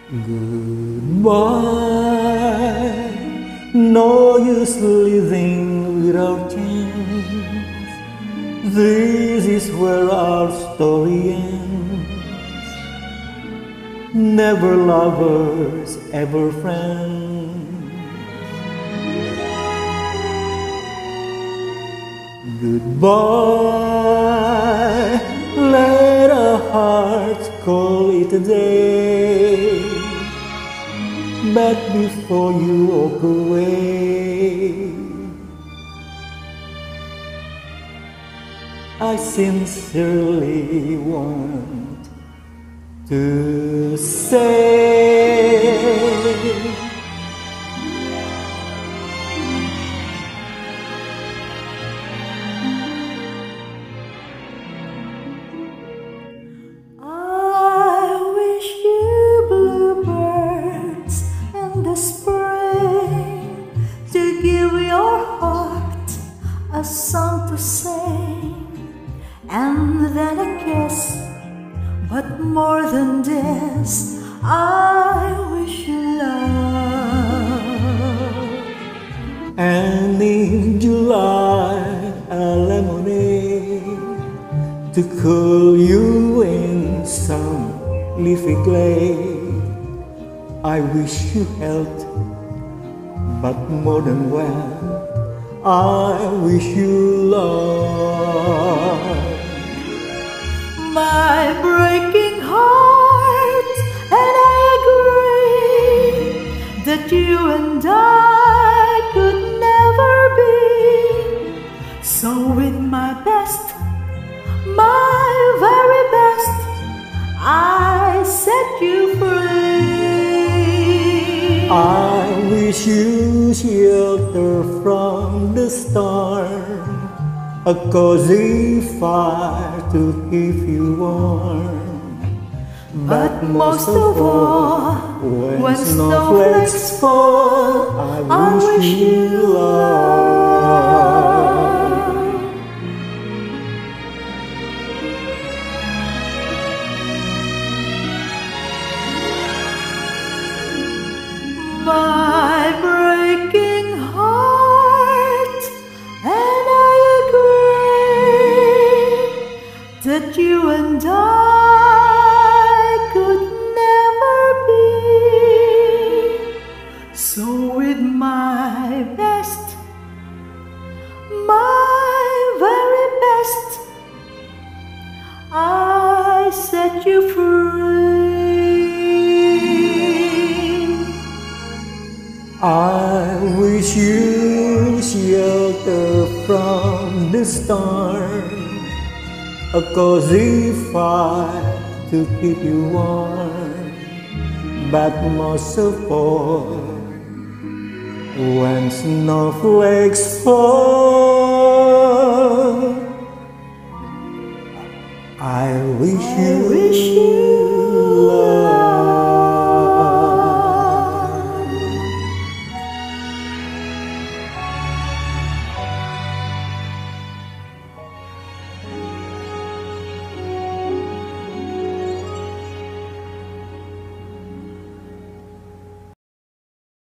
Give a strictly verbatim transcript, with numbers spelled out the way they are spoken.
Goodbye, no use living without chance. This is where our story ends. Never lovers, ever friends. Goodbye, let our hearts call it a day. But before you walk away, I sincerely want to say I wish you bluebirds in the spring to give your heart a song to sing, and then a kiss. But more than this, I wish you love. And in July, a lemonade to cool you in some leafy glade. I wish you health, but more than well, I wish you love. My breaking heart, and I agree that you and I could never be. So with my best, my very best, I set you free. I wish you shelter from the storm, a cozy fire to keep you warm. But most of all, when, when snowflakes snowflakes fall, I wish, I wish you you love. My breaking heart, and I agree that you and I could never be. So with my best, my very best, I set you free. I wish you shelter from the storm, a cozy fire to keep you warm. But most of all, when snowflakes fall, I wish I you wish you